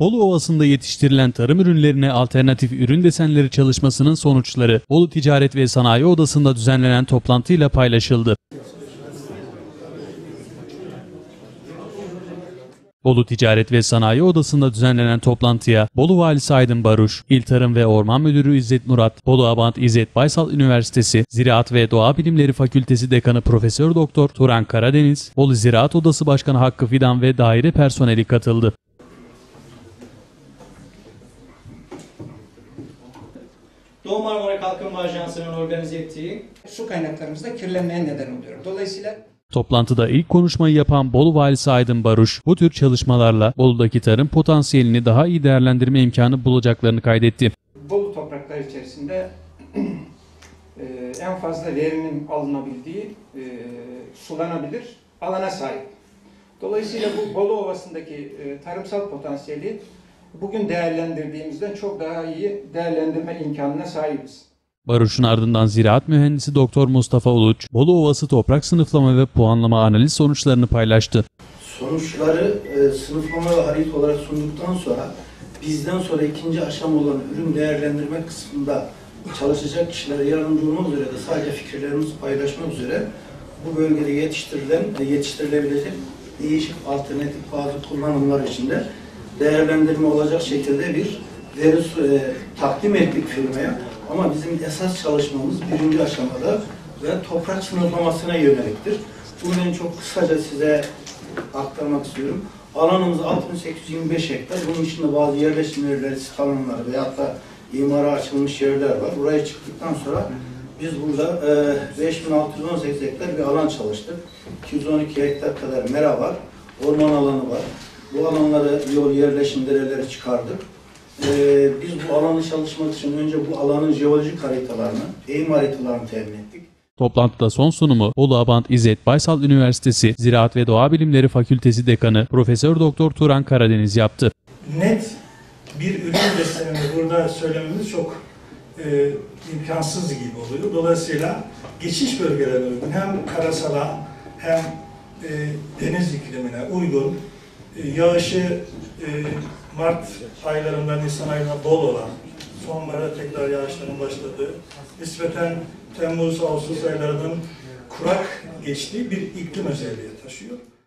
Bolu Ovası'nda yetiştirilen tarım ürünlerine alternatif ürün desenleri çalışmasının sonuçları Bolu Ticaret ve Sanayi Odası'nda düzenlenen toplantıyla paylaşıldı. Bolu Ticaret ve Sanayi Odası'nda düzenlenen toplantıya Bolu Valisi Aydın Baruş, İl Tarım ve Orman Müdürü İzzet Murat, Bolu Abant İzzet Baysal Üniversitesi Ziraat ve Doğa Bilimleri Fakültesi Dekanı Profesör Doktor Turan Karadeniz, Bolu Ziraat Odası Başkanı Hakkı Fidan ve daire personeli katıldı. Doğu Marmara Kalkınma Ajansı'nın organize ettiği su kaynaklarımızda kirlenmeye neden oluyor. Dolayısıyla Toplantıda ilk konuşmayı yapan Bolu Valisi Aydın Baruş, bu tür çalışmalarla Bolu'daki tarım potansiyelini daha iyi değerlendirme imkanı bulacaklarını kaydetti. Bolu topraklar içerisinde en fazla verinin alınabildiği sulanabilir alana sahip. Dolayısıyla bu Bolu Ovası'ndaki tarımsal potansiyeli bugün değerlendirdiğimizden çok daha iyi değerlendirme imkanına sahibiz. Baruş'un ardından Ziraat Mühendisi Doktor Mustafa Uluç, Bolu Ovası toprak sınıflama ve puanlama analiz sonuçlarını paylaştı. Sonuçları sınıflama ve harita olarak sunduktan sonra bizden sonra ikinci aşama olan ürün değerlendirme kısmında çalışacak kişilere yardımcı olmak üzere de sadece fikirlerimizi paylaşmak üzere bu bölgede yetiştirilebilecek değişik alternatif bazı kullanımlar içinde değerlendirme olacak şekilde bir veri takdim ettik firmaya. Ama bizim esas çalışmamız birinci aşamada ve toprak sınıflamasına yöneliktir. Bunu ben çok kısaca size aktarmak istiyorum. Alanımız 6825 hektar. Bunun içinde bazı yerleşim yerleri, sit alanları veyahut da imara açılmış yerler var. Buraya çıktıktan sonra biz burada 5618 hektar bir alan çalıştık. 212 hektar kadar mera var. Orman alanı var. Bu alanları yol yerleşim dereleri çıkardık. Biz bu alanı çalışmak için önce bu alanın jeolojik haritalarını, eğim haritalarını temin ettik. Toplantıda son sunumu Bolu Abant İzzet Baysal Üniversitesi Ziraat ve Doğa Bilimleri Fakültesi Dekanı Profesör Doktor Turan Karadeniz yaptı. Net bir ürün desenini burada söylememiz çok imkansız gibi oluyor. Dolayısıyla geçiş bölgelerine uygun hem karasala hem deniz iklimine uygun, yağışı Mart aylarından Nisan ayına bol olan, sonbahara tekrar yağışların başladığı, nispeten Temmuz-Ağustos aylarının kurak geçtiği bir iklim özelliği taşıyor.